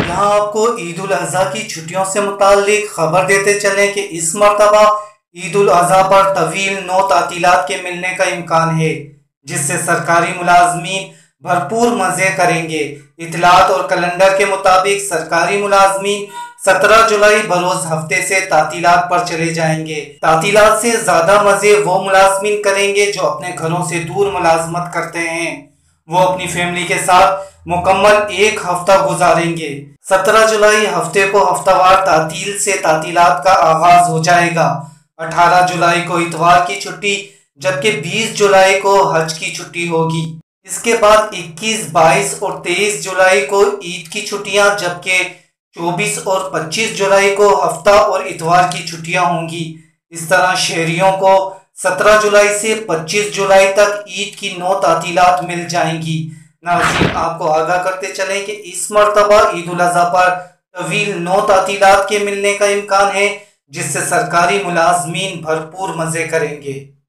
یہاں آپ کو عید الاضحیٰ کی چھٹیوں سے متعلق خبر دیتے چلیں کہ اس مرتبہ عید الاضحیٰ پر طویل 9 تعطیلات کے ملنے کا امکان ہے، جس سے سرکاری ملازمین بھرپور مزے کریں گے۔ اطلاعات اور کیلنڈر کے مطابق سرکاری ملازمین 17 جولائی بروز ہفتے سے تعطیلات پر چلے جائیں گے۔ تعطیلات سے زیادہ مزے وہ ملازمین کریں گے جو اپنے گھروں سے دور ملازمت کرتے ہیں، وہ اپنی فیملی کے ساتھ مکمل ایک ہفتہ گزاریں گے۔ 17 جولائی ہفتے کو ہفتہ وار تعطیل سے تعطیلات کا آغاز ہو جائے گا۔ 18 جولائی کو اتوار کی چھٹی جبکہ 20 جولائی کو حج کی چھٹی ہوگی۔ اس کے بعد 21، 22 اور 23 جولائی کو عید کی چھٹیاں جبکہ 24 اور 25 جولائی کو ہفتہ اور اتوار کی چھٹیاں ہوں گی۔ اس طرح شہریوں کو 17 جولائی سے 25 جولائی تک عید کی 9 تعطیلات مل جائیں گی۔ ناظرین، آپ کو آگاہ کرتے چلیں کہ اس مرتبہ عید الاضحیٰ پر طویل 9 تعطیلات کے ملنے کا امکان ہے، جس سے سرکاری ملازمین بھرپور مزے کریں گے۔